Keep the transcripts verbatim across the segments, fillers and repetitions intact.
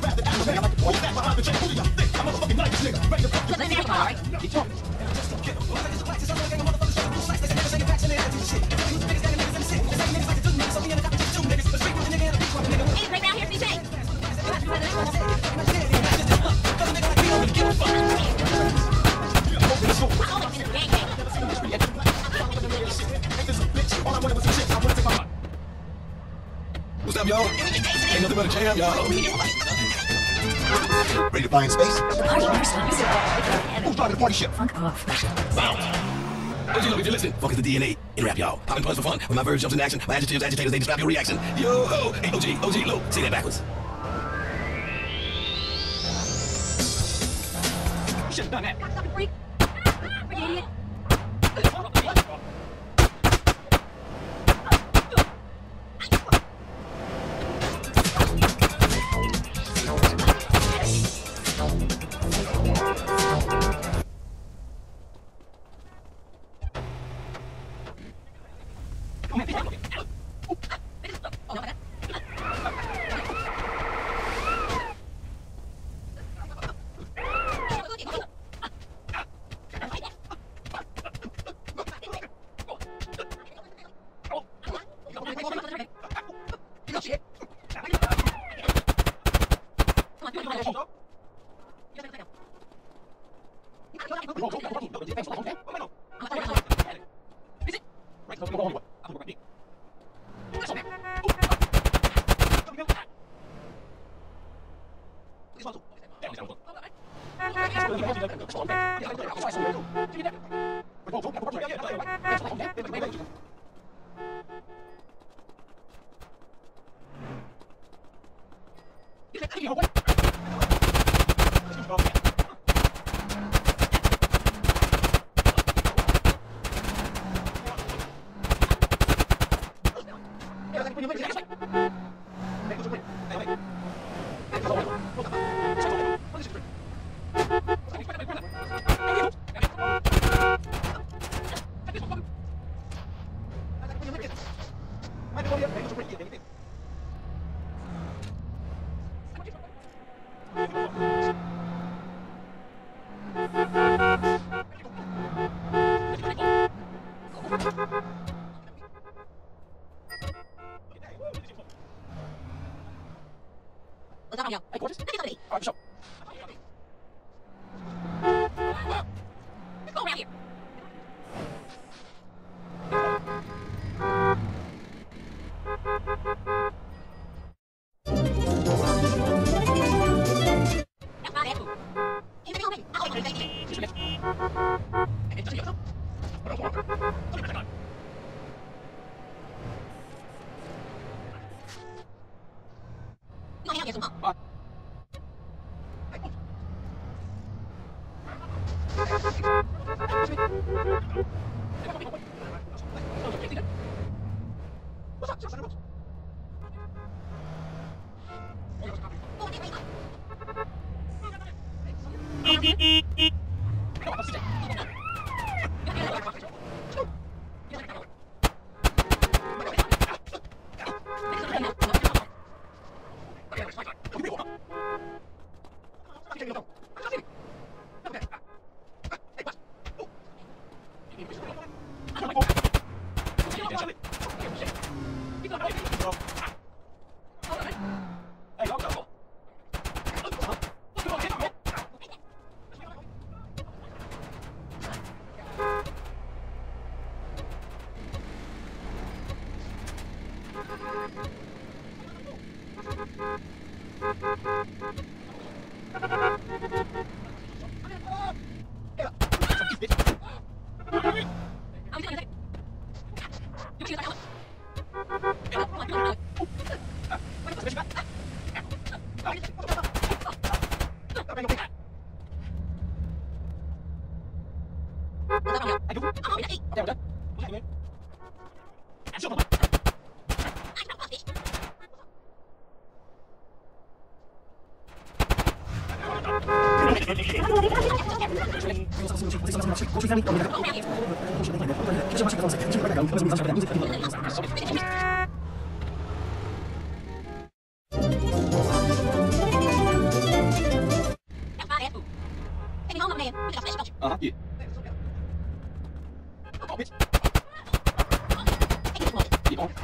What's up, y'all? Ain't nothing but a jam, y'all. Ready to fly in space? Who's driving the party ship? Fuck off. O G, look, if you listen, focus the D N A in rap, y'all. Popping puns for fun. When my verbs jumps in action, my adjectives, agitators, they describe your reaction. Yo ho, hey, O G, O G, low. Say that backwards. You should have done that. Stop it, freak. Freak idiot. Uh-huh, yeah. Oh, bitch. Keep on.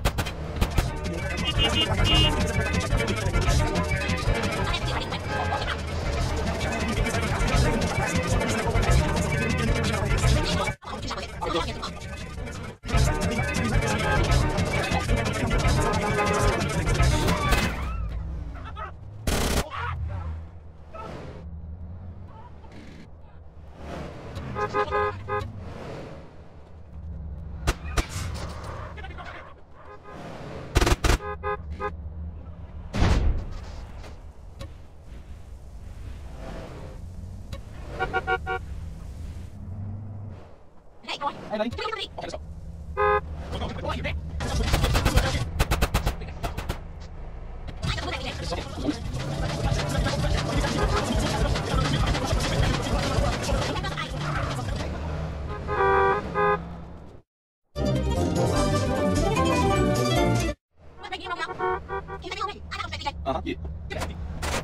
Hey, boy. Hey, buddy. Come here, Okay, let's go. Uh-huh, yeah. Get out of here.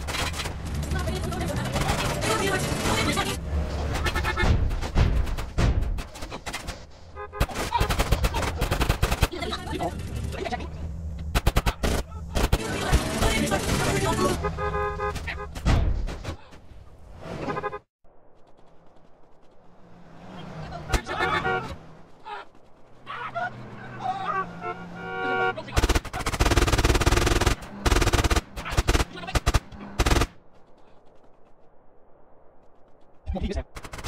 Keep on. Check me. Come on, keep this out.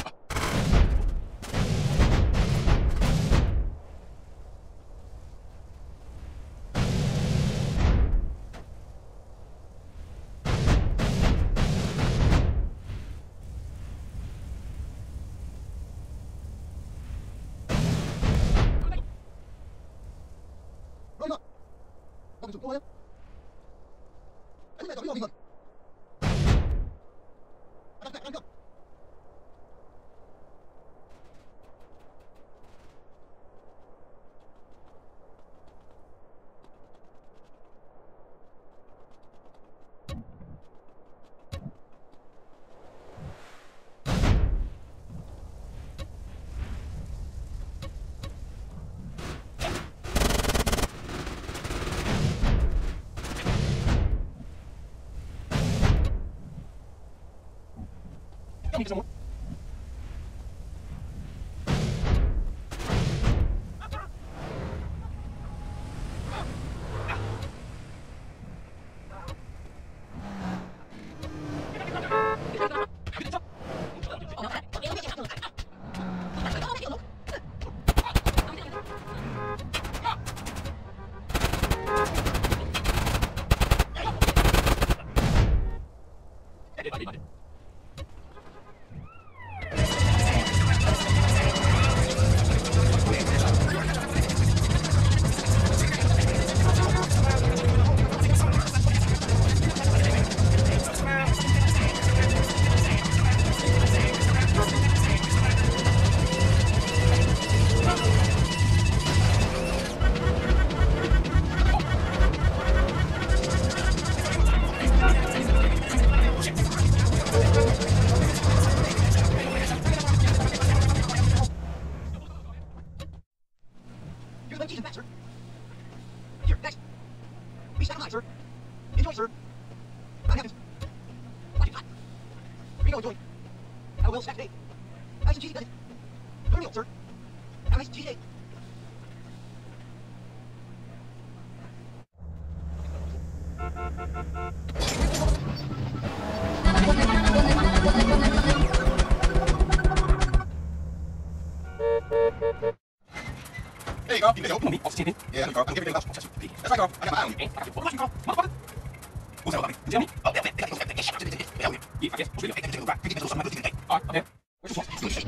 Roll up. Welcome to Florida. I think that's a real big one. I'm back, I'm done. Don't need some more. Here's my keys and back, sir. Here, next. Please step aside, sir. Enjoy, sir. I'm happy. Watch it hot. Reno, enjoy. Have a well stacked day. Nice and cheesy, does it? Enjoy your meal, sir. Have a nice and cheesy day. There you go. You can open me. Off the T V. Yeah, Carl. I'm giving you a That's right, Carl. I got my eye on you. Hey, I got your Carl. Motherfucker. What's that about me? You tell me? Oh, yeah, yeah, yeah, yeah, yeah, yeah, I guess. We'll be able to back. We can do something about it. All right, okay. Where's your sauce?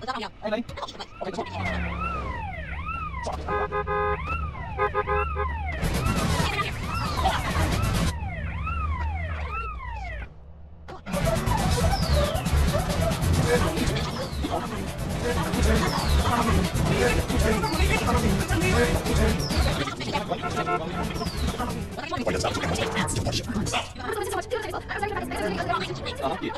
得了。 哎你， 我知道。 OK 不錯。我就走咗嘅，我先開始。啊，亦。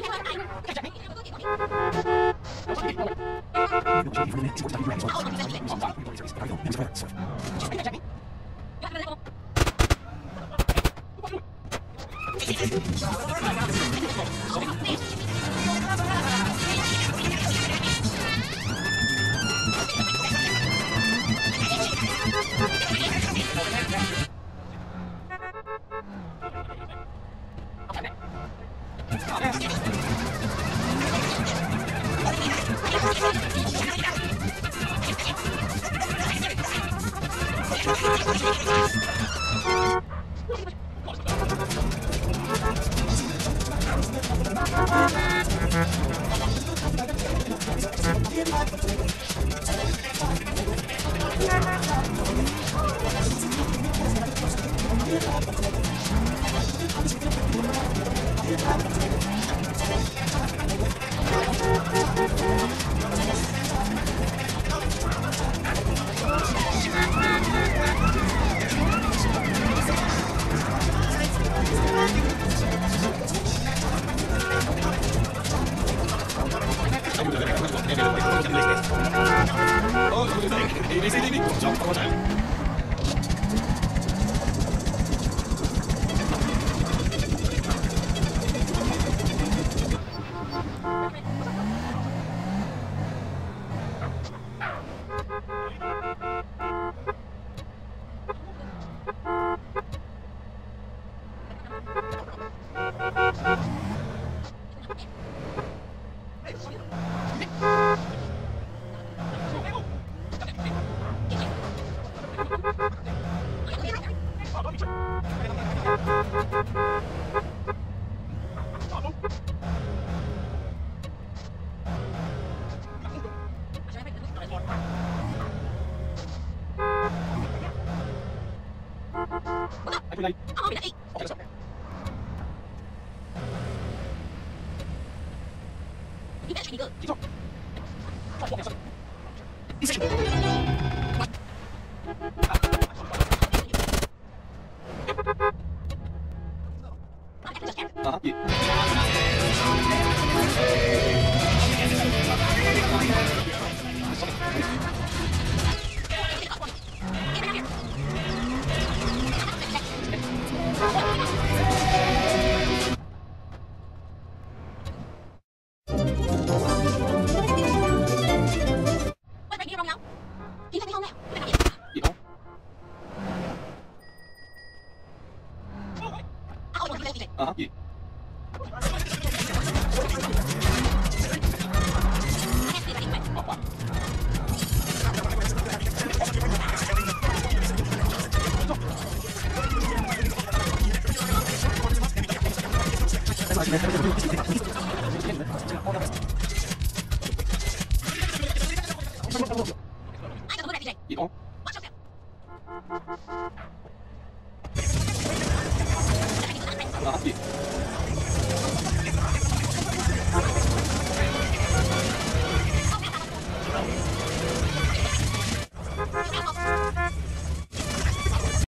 Watch yourself.